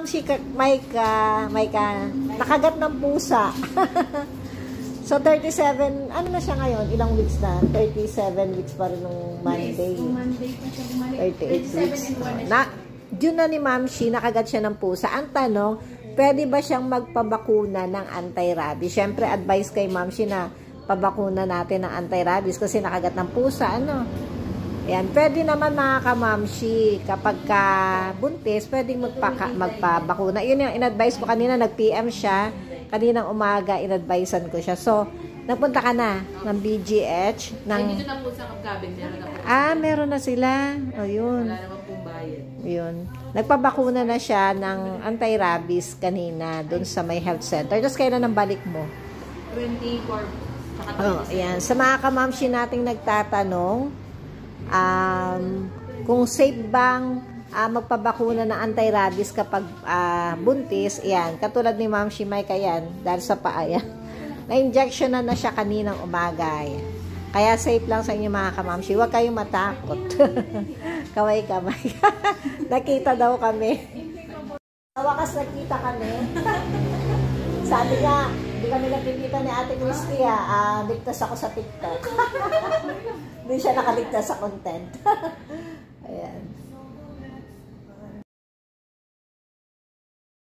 Si Maika, nakagat ng pusa. So, 37, ano na siya ngayon? Ilang weeks na? 37 weeks pa rin nung Monday. Yes, Monday pa siya bumalik. 38 weeks. Yun na ni Ma'am Shi, nakagat siya ng pusa. Ang tanong, pwede ba siyang magpabakuna ng anti-rabies? Siyempre, advice kay Ma'am Shi na pabakuna natin ng anti-rabies kasi nakagat ng pusa, ano? Ayan, pwede naman mga ka-Mamshi, kapag ka buntis, pwedeng magpabakuna. Yun yung in-advise ko kanina, nag-PM siya. Kaninang umaga, in-advisean ko siya. So, nagpunta ka na ng BGH. Ay, dito na po sa Kapkabin, meron na po. Meron na sila. O, yun. Wala naman pong bayad. Yun. Nagpabakuna na siya ng anti-rabies kanina doon sa may health center. Tapos kailan ang balik mo? 24. Ayan. Sa mga ka-Mamshi nating nagtatanong, kung safe bang magpabakuna ng anti-rabies kapag buntis, yan, katulad ni Ma'am Shimaika yan, dahil sa paa yan, na-injection na siya kaninang umaga. Yan. Kaya safe lang sa inyo mga ka-Mamshi, huwag kayong matakot. Kamay-kamay. Nakita daw kami. Sa wakas nakita kami. Sabi nga, hindi kami nakikita ni Ate Christy, ligtas ako sa TikTok. Hindi siya nakaligtas sa content. Ayan.